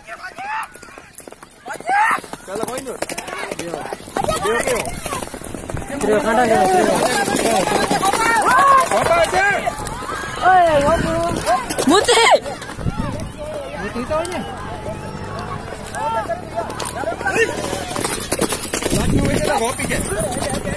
Kalau kau ini. Dia. Dia kandang ya. Apa aja? Oi, ngopo? Muti. Muti tahu nya. Lagi wes dah kopi je.